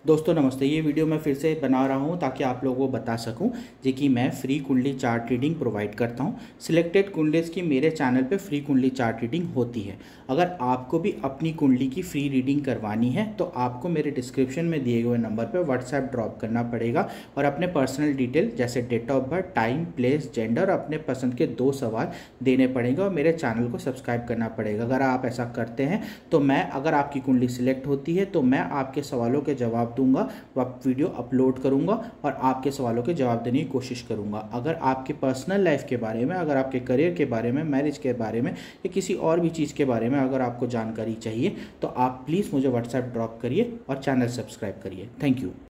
दोस्तों नमस्ते। ये वीडियो मैं फिर से बना रहा हूँ ताकि आप लोगों को बता सकूँ जी कि मैं फ्री कुंडली चार्ट रीडिंग प्रोवाइड करता हूँ। सिलेक्टेड कुंडलीज की मेरे चैनल पे फ्री कुंडली चार्ट रीडिंग होती है। अगर आपको भी अपनी कुंडली की फ्री रीडिंग करवानी है तो आपको मेरे डिस्क्रिप्शन में दिए हुए नंबर पर व्हाट्सएप ड्रॉप करना पड़ेगा और अपने पर्सनल डिटेल जैसे date of birth, time, place, gender, अपने पसंद के 2 सवाल देने पड़ेंगे और मेरे चैनल को सब्सक्राइब करना पड़ेगा। अगर आप ऐसा करते हैं तो अगर आपकी कुंडली सिलेक्ट होती है तो मैं आपके सवालों के जवाब दूंगा, वह वीडियो अपलोड करूंगा और आपके सवालों के जवाब देने की कोशिश करूंगा। अगर आपके पर्सनल लाइफ के बारे में, अगर आपके करियर के बारे में, मैरिज के बारे में या किसी और भी चीज़ के बारे में अगर आपको जानकारी चाहिए तो आप प्लीज़ मुझे व्हाट्सएप ड्रॉप करिए और चैनल सब्सक्राइब करिए। Thank you.